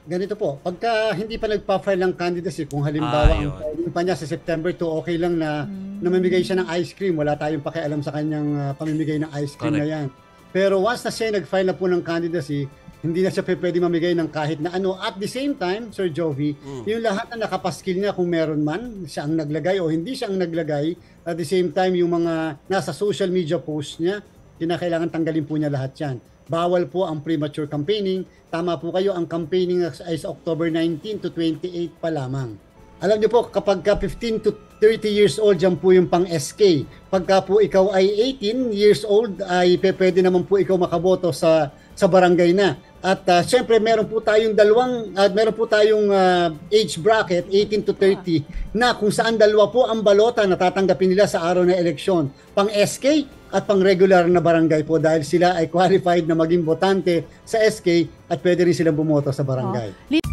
Ganito po, pagka hindi pa nagpa-file ng candidacy, kung halimbawa ang Yun. filing pa niya sa September 2, okay lang na namimigay siya ng ice cream. Wala tayong pakialam sa kanyang pamimigay ng ice cream na Correct. yan. Pero once na siya nag-file na po ng candidacy, hindi na siya pwede mamigay ng kahit na ano. At the same time, Sir Jovi, yung lahat na nakapaskil niya kung meron man, siya ang naglagay o hindi siya ang naglagay, at the same time, yung mga nasa social media post niya, kinakailangan tanggalin po niya lahat yan. Bawal po ang premature campaigning. Tama po kayo, ang campaigning ay sa October 19 to 28 pa lamang. Alam niyo po, kapag ka 15 to 30 years old, yan po yung pang SK. Pagka po ikaw ay 18 years old, ay pwede naman po ikaw makaboto sa barangay na. At syempre meron po tayong meron po tayong age bracket 18 to 30 na kung saan dalawa po ang balota na tatanggapin nila sa araw ng eleksyon. Pang SK at pang regular na barangay po dahil sila ay qualified na maging botante sa SK at pwede rin silang bumoto sa barangay.